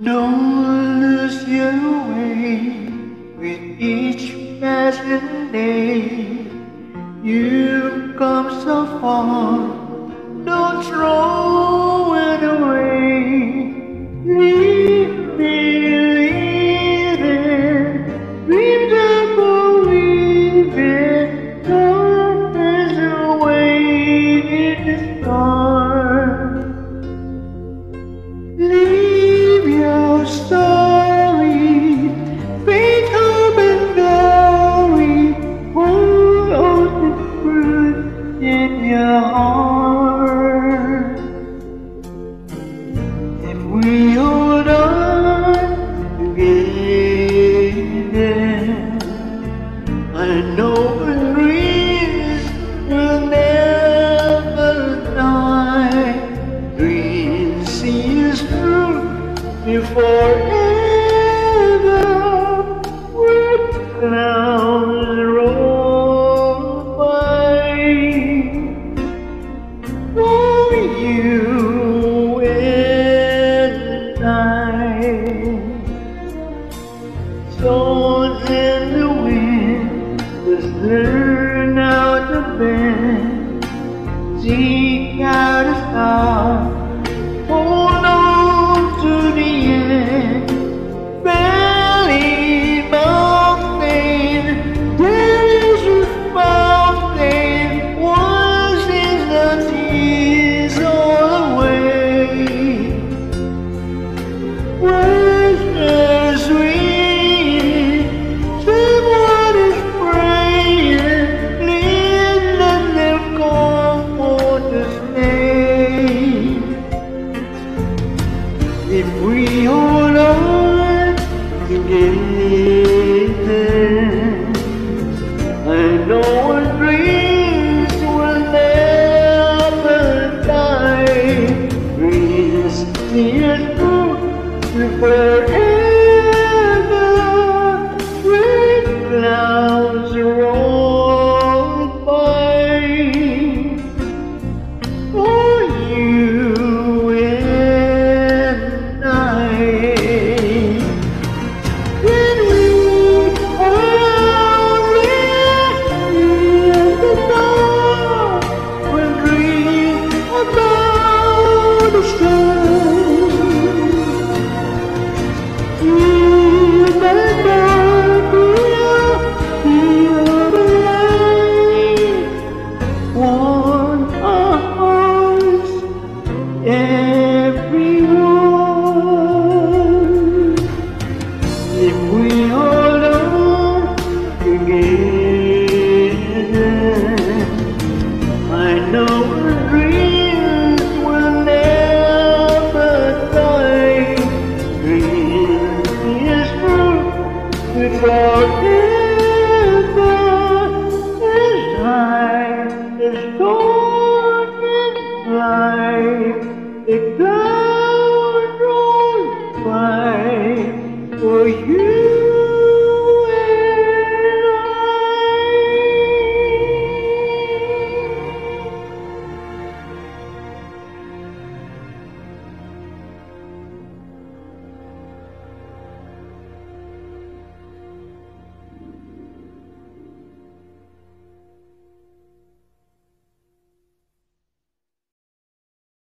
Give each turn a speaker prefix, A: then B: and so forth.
A: Don't lose your way with each passing day. You've come so far, don't throw it away. Leave me leaving, dream that believing, love is awaiting the stars. Leave your story, faith, hope, and glory. Hold on to truth in your heart. If we hold on together, I know the dreams will never die. Dreams see us through forever. When clouds roll by, for you and I. Sword in the wind, let's learn how to bend. Seek out a star, hold on to the end. Valley, mountain, there is a fountain, washes the tears all away. Words are sweet, someone is praying, please let them come for to stay. If we hold on together, I know our dreams will never die. Dreams see us through forever.